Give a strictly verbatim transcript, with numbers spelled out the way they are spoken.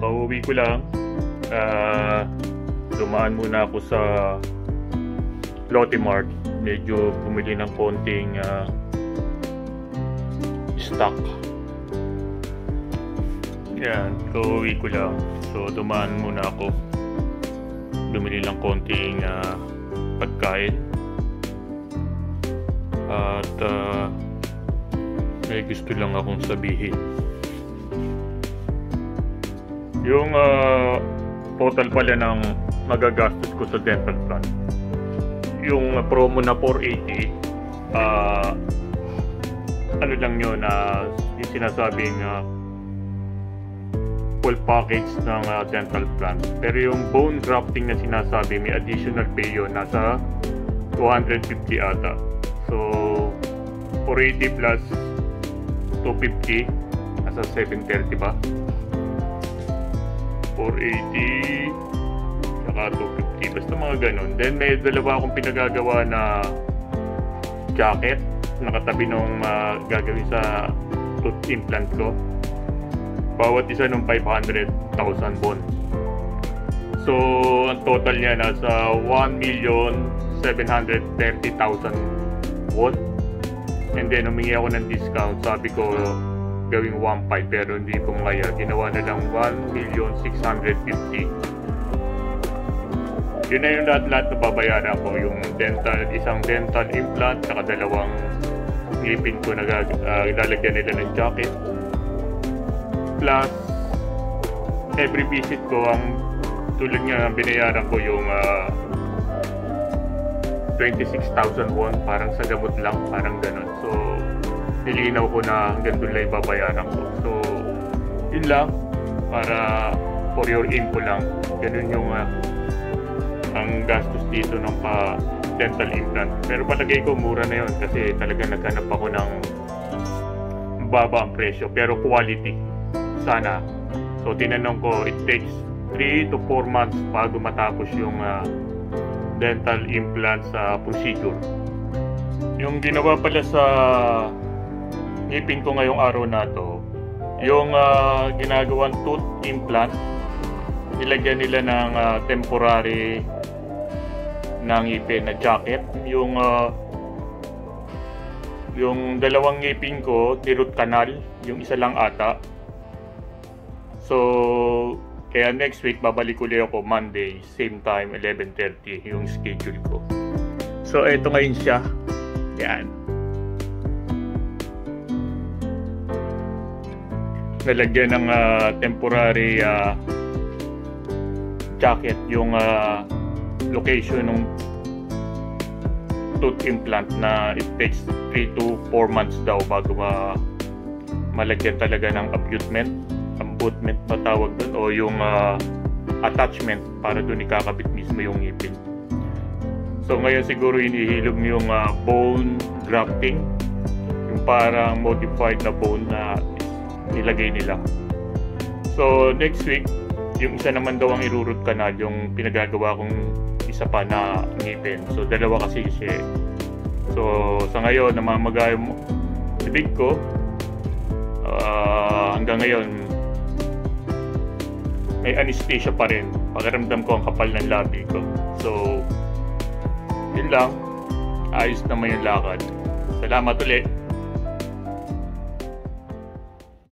pauwi ko lang. Uh, dumaan muna ako sa Lotte Mart. Medyo bumili ng konting uh, stock. Yan, pauwi ko lang. So dumaan muna ako. Bumili lang konting uh, pagkain. At uh, may gusto lang akong sabihin. Yung uh, total pala ng magagastos ko sa dental plan, yung uh, promo na four eighty, uh, ano lang yun, uh, yung sinasabing uh, full package ng uh, dental plan. Pero yung bone grafting na sinasabi, may additional pay yun, nasa two hundred fifty ata. So four eighty plus two fifty, nasa seven thirty ba? four eighty saka two fifty, basta mga ganun. Then may dalawa akong pinagagawa na jacket nakatabi nung uh, gagawin sa tooth implant ko. Bawat isa nung five hundred thousand won. So ang total niya nasa one million seven hundred thirty thousand won. And then humingi ako ng discount, sabi ko gawing one point five, pero hindi ko kaya, ginawa na lang one million six hundred fifty. Yun na yung lahat-lahat na babayaran ko, yung dental, isang dental implant, saka dalawang ngipin ko na uh, ilalagyan nila ng jacket, plus every visit ko, ang tulad nga binayaran ko yung uh, twenty-six thousand won, parang sa gamot lang, parang ganun. So nilinaw ko na hanggang doon lang babayaran ko. So yun lang, para for your info lang, ganun yung uh, ang gastos dito ng pa dental implant. Pero palagay ko mura na yun kasi talaga naghanap ako ng baba ang presyo, pero quality sana. So tinanong ko, it takes three to four months bago matapos yung uh, dental implant sa procedure. Yung ginawa pala sa ngipin ko ngayong araw na to, yung uh, ginagawang tooth implant, nilagyan nila ng uh, temporary na ngipin na jacket. Yung uh, yung dalawang ngipin ko, ni-root canal, yung isa lang ata. So kaya next week babalik ulit ako Monday, same time, eleven thirty yung schedule ko. So eto ngayon siya. Yan. Nalagyan ng uh, temporary uh, jacket yung uh, location ng tooth implant na it takes three to four months daw bago ma malagyan talaga ng abutment. Abutment pa tawag doon, o yung uh, attachment para doon ikakabit mismo yung ngipin. So ngayon siguro inihilog yung uh, bone grafting, yung parang modified na bone na nilagay nila. So next week, yung isa naman daw ang irurut canal, yung pinagagawa kong isa pa na ngipin. So dalawa kasi siya. So sa ngayon namamagay yung bibig ko, uh, hanggang ngayon may anesthesia pa rin. Pakiramdam ko ang kapal ng labi ko. So yun lang, ayos naman yung lakad. Salamat ulit.